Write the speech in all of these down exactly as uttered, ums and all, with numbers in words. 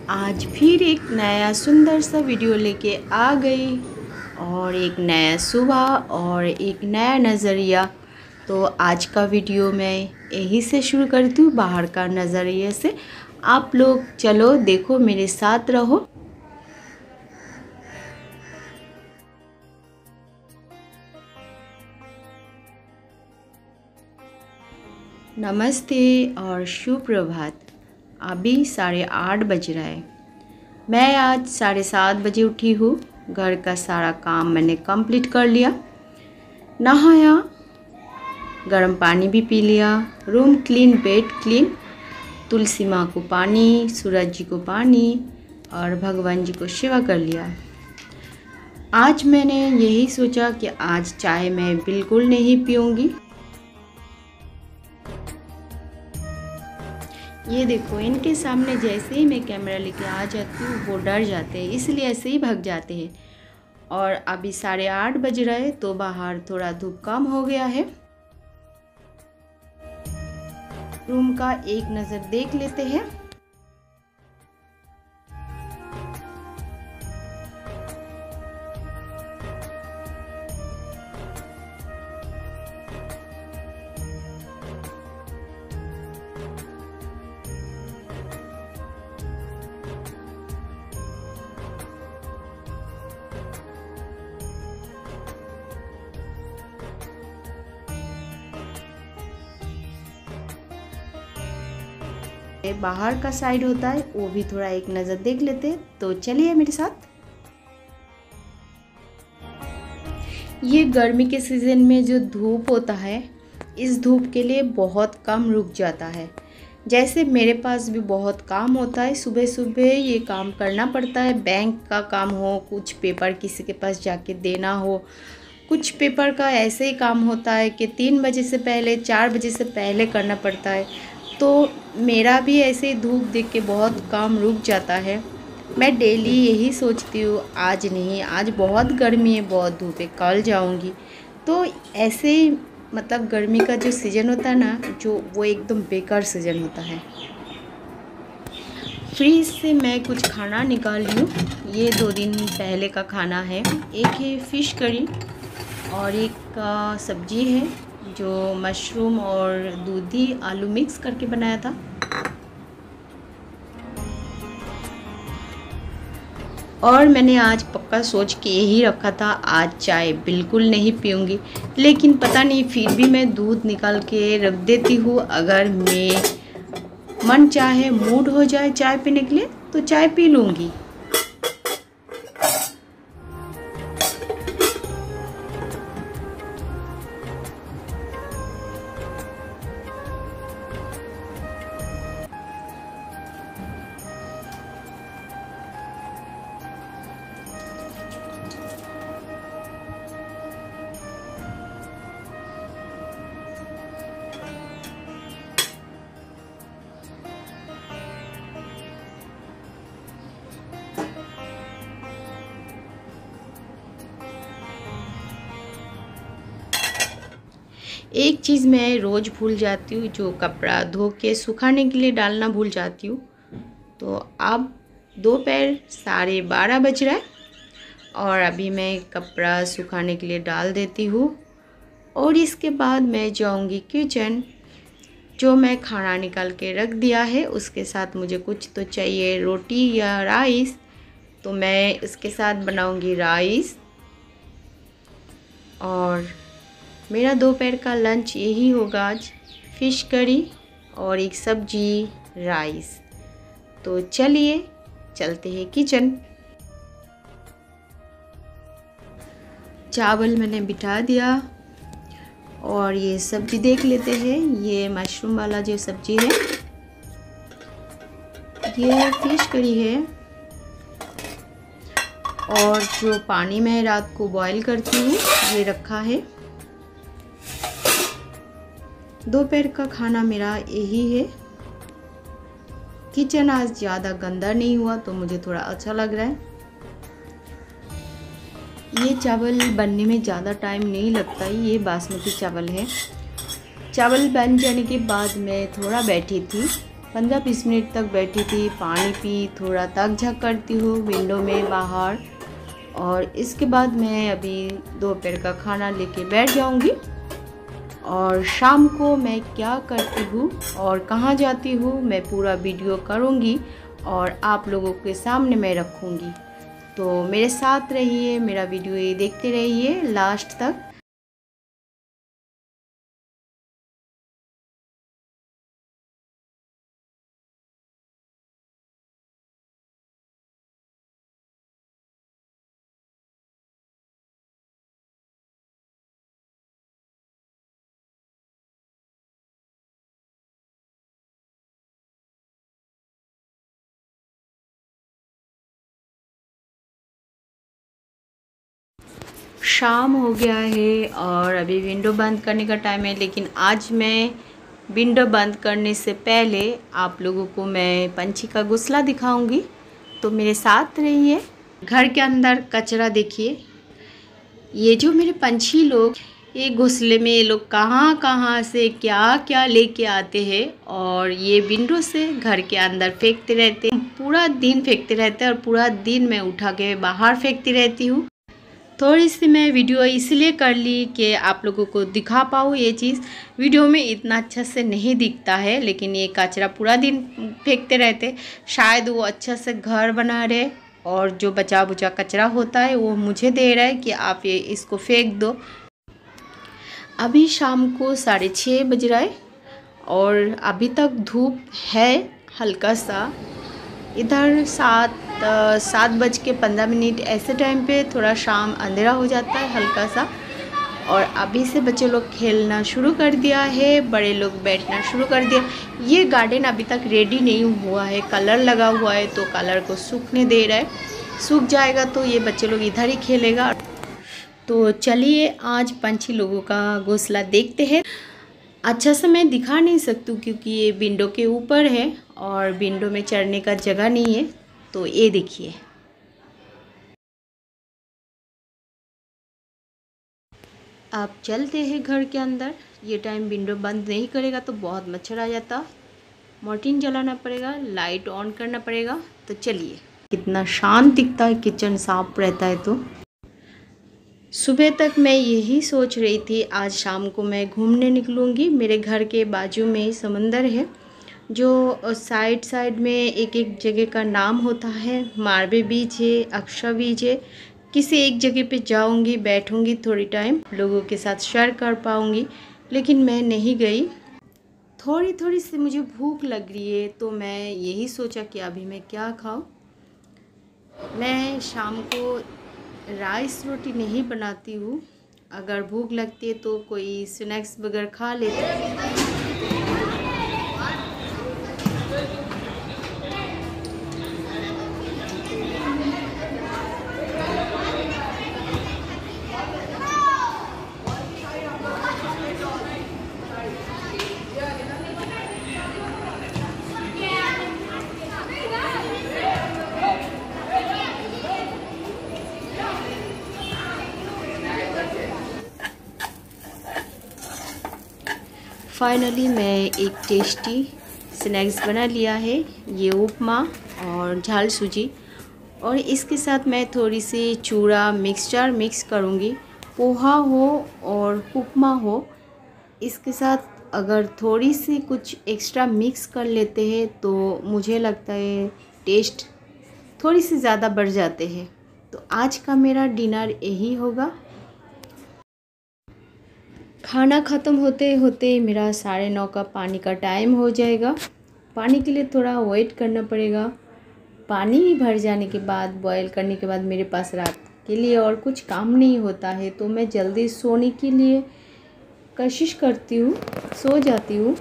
आज फिर एक नया सुंदर सा वीडियो लेके आ गई और एक नया सुबह और एक नया नज़रिया। तो आज का वीडियो मैं यही से शुरू करती हूँ, बाहर का नज़रिए से। आप लोग चलो देखो, मेरे साथ रहो। नमस्ते और सुप्रभात। अभी साढ़े आठ बज रहा है। मैं आज साढ़े सात बजे उठी हूँ। घर का सारा काम मैंने कंप्लीट कर लिया, नहाया, गर्म पानी भी पी लिया, room clean, bed clean, Tulsi माँ को पानी, सूरज जी को पानी और भगवान जी को सेवा कर लिया। आज मैंने यही सोचा कि आज चाय मैं बिल्कुल नहीं पीऊँगी। ये देखो, इनके सामने जैसे ही मैं कैमरा लेके आ जाती हूँ वो डर जाते हैं, इसलिए ऐसे ही भाग जाते हैं। और अभी साढ़े आठ बज रहे हैं तो बाहर थोड़ा धूप कम हो गया है। रूम का एक नज़र देख लेते हैं। बाहर का साइड होता है वो भी थोड़ा एक नज़र देख लेते हैं। तो चलिए मेरे साथ। ये गर्मी के सीज़न में जो धूप होता है, इस धूप के लिए बहुत कम रुक जाता है। जैसे मेरे पास भी बहुत काम होता है, सुबह सुबह ये काम करना पड़ता है। बैंक का काम हो, कुछ पेपर किसी के पास जाके देना हो, कुछ पेपर का ऐसे ही काम होता है कि तीन बजे से पहले, चार बजे से पहले करना पड़ता है। तो मेरा भी ऐसे ही धूप देख के बहुत काम रुक जाता है। मैं डेली यही सोचती हूँ, आज नहीं, आज बहुत गर्मी है, बहुत धूप है, कल जाऊँगी। तो ऐसे ही मतलब गर्मी का जो सीज़न होता है ना, जो वो एकदम बेकार सीज़न होता है। फ्रीज से मैं कुछ खाना निकाल रही हूँ। ये दो दिन पहले का खाना है। एक है फ़िश करी और एक सब्जी है जो मशरूम और दूधी आलू मिक्स करके बनाया था। और मैंने आज पक्का सोच के यही रखा था, आज चाय बिल्कुल नहीं पीऊँगी। लेकिन पता नहीं, फिर भी मैं दूध निकाल के रख देती हूँ। अगर मैं मन चाहे, मूड हो जाए चाय पीने के लिए तो चाय पी लूँगी। एक चीज़ मैं रोज़ भूल जाती हूँ, जो कपड़ा धो के सुखाने के लिए डालना भूल जाती हूँ। तो अब दोपहर साढ़े बारह बज रहा है और अभी मैं कपड़ा सुखाने के लिए डाल देती हूँ। और इसके बाद मैं जाऊँगी किचन। जो मैं खाना निकाल के रख दिया है उसके साथ मुझे कुछ तो चाहिए, रोटी या राइस। तो मैं इसके साथ बनाऊँगी राइस। और मेरा दोपहर का लंच यही होगा आज, फ़िश करी और एक सब्जी, राइस। तो चलिए चलते हैं किचन। चावल मैंने बिठा दिया और ये सब्जी देख लेते हैं। ये मशरूम वाला जो सब्जी है, ये फ़िश करी है। और जो पानी मैं रात को बॉईल करती हूँ ये रखा है। दोपहर का खाना मेरा यही है। किचन आज ज़्यादा गंदा नहीं हुआ तो मुझे थोड़ा अच्छा लग रहा है। ये चावल बनने में ज़्यादा टाइम नहीं लगता है, ये बासमती चावल है। चावल बन जाने के बाद मैं थोड़ा बैठी थी पंद्रह बीस मिनट तक बैठी थी, पानी पी, थोड़ा तक झक करती हूँ विंडो में बाहर। और इसके बाद मैं अभी दोपहर का खाना लेके बैठ जाऊँगी। और शाम को मैं क्या करती हूँ और कहाँ जाती हूँ मैं पूरा वीडियो करूँगी और आप लोगों के सामने मैं रखूँगी। तो मेरे साथ रहिए, मेरा वीडियो ये देखते रहिए लास्ट तक। शाम हो गया है और अभी विंडो बंद करने का टाइम है, लेकिन आज मैं विंडो बंद करने से पहले आप लोगों को मैं पंछी का घोंसला दिखाऊंगी। तो मेरे साथ रहिए। घर के अंदर कचरा देखिए, ये जो मेरे पंछी लोग ये घोंसले में ये लोग कहाँ कहाँ से क्या क्या लेके आते हैं और ये विंडो से घर के अंदर फेंकते रहते हैं। पूरा दिन फेंकते रहते हैं और पूरा दिन मैं उठा के बाहर फेंकती रहती हूँ। थोड़ी सी मैं वीडियो इसलिए कर ली कि आप लोगों को दिखा पाऊँ ये चीज़। वीडियो में इतना अच्छा से नहीं दिखता है, लेकिन ये कचरा पूरा दिन फेंकते रहते, शायद वो अच्छा से घर बना रहे और जो बचा बुचा कचरा होता है वो मुझे दे रहा है कि आप ये इसको फेंक दो। अभी शाम को साढ़े छः बज रहा है और अभी तक धूप है हल्का सा। इधर सात सात बज के पंद्रह मिनट ऐसे टाइम पे थोड़ा शाम अंधेरा हो जाता है हल्का सा। और अभी से बच्चे लोग खेलना शुरू कर दिया है, बड़े लोग बैठना शुरू कर दिया। ये गार्डन अभी तक रेडी नहीं हुआ है, कलर लगा हुआ है तो कलर को सूखने दे रहा है। सूख जाएगा तो ये बच्चे लोग इधर ही खेलेगा। तो चलिए आज पंछी लोगों का घोंसला देखते हैं। अच्छा से मैं दिखा नहीं सकती हूँ क्योंकि ये विंडो के ऊपर है और विंडो में चढ़ने का जगह नहीं है। तो ये देखिए, आप चलते हैं घर के अंदर। ये टाइम विंडो बंद नहीं करेगा तो बहुत मच्छर आ जाता, मॉर्टिन जलाना पड़ेगा, लाइट ऑन करना पड़ेगा। तो चलिए, कितना शांत दिखता है, किचन साफ रहता है। तो सुबह तक मैं यही सोच रही थी आज शाम को मैं घूमने निकलूँगी। मेरे घर के बाजू में समंदर है, जो साइड साइड में एक एक जगह का नाम होता है। मारवे बीच है, अक्सा बीच है। किसी एक जगह पे जाऊंगी, बैठूंगी, थोड़ी टाइम लोगों के साथ शेयर कर पाऊंगी, लेकिन मैं नहीं गई। थोड़ी थोड़ी सी मुझे भूख लग रही है तो मैं यही सोचा कि अभी मैं क्या खाऊं। मैं शाम को राइस रोटी नहीं बनाती हूँ, अगर भूख लगती है तो कोई स्नैक्स वगैरह खा लेती हूँ। फाइनली मैं एक टेस्टी स्नैक्स बना लिया है, ये उपमा और झाल सूजी। और इसके साथ मैं थोड़ी सी चूड़ा मिक्सचर मिक्स करूँगी। पोहा हो और उपमा हो, इसके साथ अगर थोड़ी सी कुछ एक्स्ट्रा मिक्स कर लेते हैं तो मुझे लगता है टेस्ट थोड़ी सी ज़्यादा बढ़ जाते हैं। तो आज का मेरा डिनर यही होगा। खाना ख़त्म होते होते मेरा साढ़े नौ का पानी का टाइम हो जाएगा। पानी के लिए थोड़ा वेट करना पड़ेगा। पानी भर जाने के बाद, बॉयल करने के बाद मेरे पास रात के लिए और कुछ काम नहीं होता है, तो मैं जल्दी सोने के लिए कोशिश करती हूँ, सो जाती हूँ।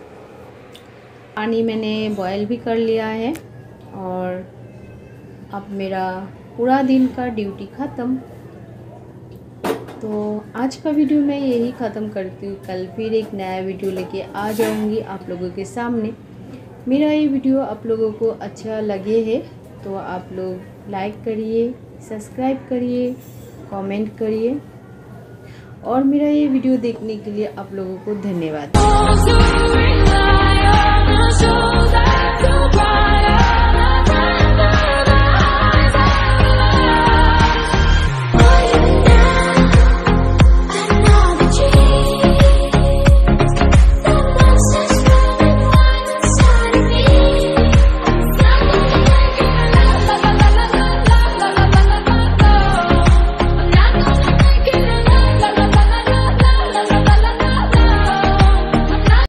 पानी मैंने बॉयल भी कर लिया है और अब मेरा पूरा दिन का ड्यूटी ख़त्म। तो आज का वीडियो मैं यही ख़त्म करती हूँ। कल फिर एक नया वीडियो लेके आ जाऊँगी आप लोगों के सामने। मेरा ये वीडियो आप लोगों को अच्छा लगे है तो आप लोग लाइक करिए, सब्सक्राइब करिए, कमेंट करिए। और मेरा ये वीडियो देखने के लिए आप लोगों को धन्यवाद।